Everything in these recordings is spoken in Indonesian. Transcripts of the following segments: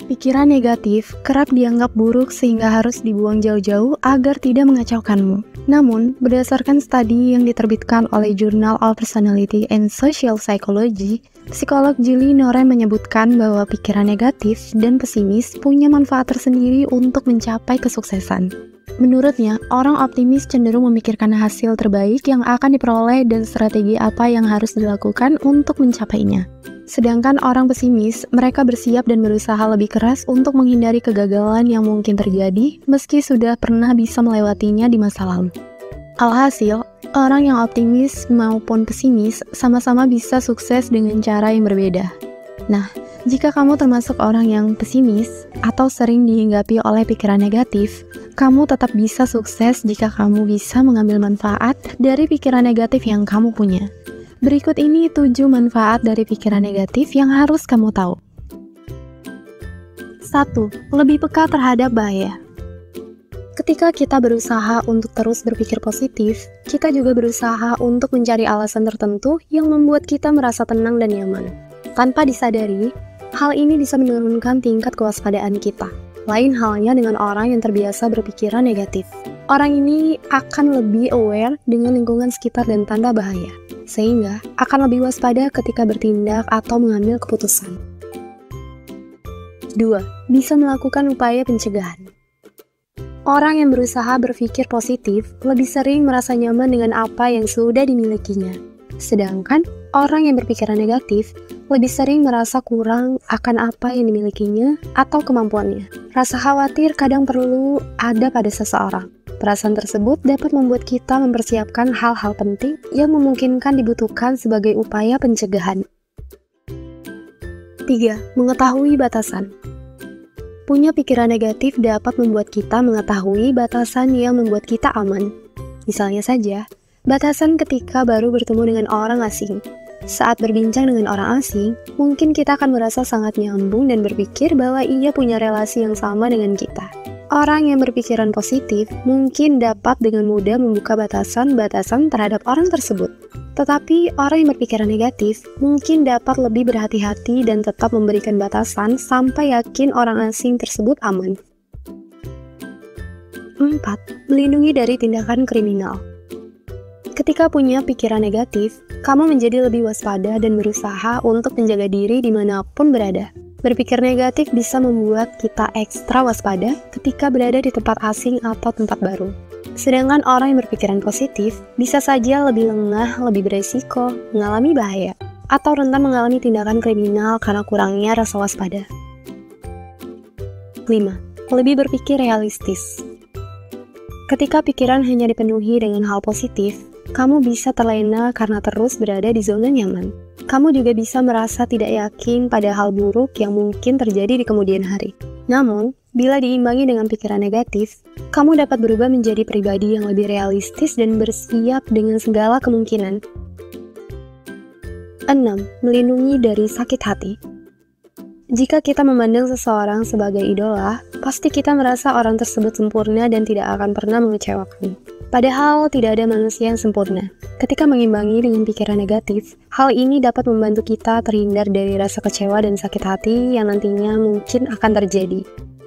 Pikiran negatif kerap dianggap buruk sehingga harus dibuang jauh-jauh agar tidak mengacaukanmu. Namun, berdasarkan studi yang diterbitkan oleh Journal of Personality and Social Psychology, psikolog Julie Norem menyebutkan bahwa pikiran negatif dan pesimis punya manfaat tersendiri untuk mencapai kesuksesan. Menurutnya, orang optimis cenderung memikirkan hasil terbaik yang akan diperoleh dan strategi apa yang harus dilakukan untuk mencapainya. Sedangkan orang pesimis, mereka bersiap dan berusaha lebih keras untuk menghindari kegagalan yang mungkin terjadi meski sudah pernah bisa melewatinya di masa lalu. Alhasil, orang yang optimis maupun pesimis sama-sama bisa sukses dengan cara yang berbeda. Nah, jika kamu termasuk orang yang pesimis atau sering dihinggapi oleh pikiran negatif, kamu tetap bisa sukses jika kamu bisa mengambil manfaat dari pikiran negatif yang kamu punya. Berikut ini 7 manfaat dari pikiran negatif yang harus kamu tahu. 1. Lebih peka terhadap bahaya. Ketika kita berusaha untuk terus berpikir positif, kita juga berusaha untuk mencari alasan tertentu yang membuat kita merasa tenang dan nyaman. Tanpa disadari, hal ini bisa menurunkan tingkat kewaspadaan kita. Lain halnya dengan orang yang terbiasa berpikiran negatif. Orang ini akan lebih aware dengan lingkungan sekitar dan tanda bahaya, sehingga akan lebih waspada ketika bertindak atau mengambil keputusan. 2. Bisa melakukan upaya pencegahan. Orang yang berusaha berpikir positif lebih sering merasa nyaman dengan apa yang sudah dimilikinya. Sedangkan orang yang berpikiran negatif lebih sering merasa kurang akan apa yang dimilikinya atau kemampuannya. Rasa khawatir kadang perlu ada pada seseorang. Perasaan tersebut dapat membuat kita mempersiapkan hal-hal penting yang memungkinkan dibutuhkan sebagai upaya pencegahan. 3. Mengetahui batasan. Punya pikiran negatif dapat membuat kita mengetahui batasan yang membuat kita aman. Misalnya saja, batasan ketika baru bertemu dengan orang asing. Saat berbincang dengan orang asing, mungkin kita akan merasa sangat nyambung dan berpikir bahwa ia punya relasi yang sama dengan kita. Orang yang berpikiran positif mungkin dapat dengan mudah membuka batasan-batasan terhadap orang tersebut. Tetapi orang yang berpikiran negatif mungkin dapat lebih berhati-hati dan tetap memberikan batasan sampai yakin orang asing tersebut aman. 4. Melindungi dari tindakan kriminal. Ketika punya pikiran negatif, kamu menjadi lebih waspada dan berusaha untuk menjaga diri dimanapun berada. Berpikir negatif bisa membuat kita ekstra waspada ketika berada di tempat asing atau tempat baru. Sedangkan orang yang berpikiran positif bisa saja lebih lengah, lebih beresiko, mengalami bahaya, atau rentan mengalami tindakan kriminal karena kurangnya rasa waspada. 5. Lebih berpikir realistis. Ketika pikiran hanya dipenuhi dengan hal positif, kamu bisa terlena karena terus berada di zona nyaman. Kamu juga bisa merasa tidak yakin pada hal buruk yang mungkin terjadi di kemudian hari. Namun, bila diimbangi dengan pikiran negatif, kamu dapat berubah menjadi pribadi yang lebih realistis dan bersiap dengan segala kemungkinan. 6. Melindungi dari sakit hati. Jika kita memandang seseorang sebagai idola, pasti kita merasa orang tersebut sempurna dan tidak akan pernah mengecewakan. Padahal tidak ada manusia yang sempurna. Ketika mengimbangi dengan pikiran negatif, hal ini dapat membantu kita terhindar dari rasa kecewa dan sakit hati yang nantinya mungkin akan terjadi.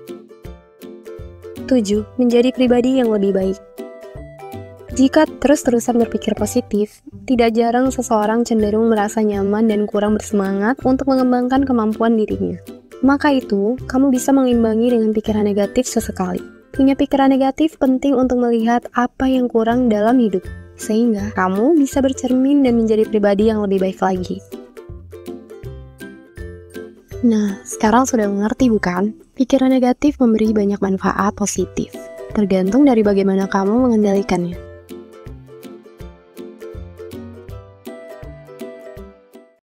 7. Menjadi pribadi yang lebih baik. Jika terus-terusan berpikir positif, tidak jarang seseorang cenderung merasa nyaman dan kurang bersemangat untuk mengembangkan kemampuan dirinya. Maka itu, kamu bisa mengimbangi dengan pikiran negatif sesekali. Punya pikiran negatif penting untuk melihat apa yang kurang dalam hidup, sehingga kamu bisa bercermin dan menjadi pribadi yang lebih baik lagi. Nah, sekarang sudah mengerti bukan? Pikiran negatif memberi banyak manfaat positif, tergantung dari bagaimana kamu mengendalikannya.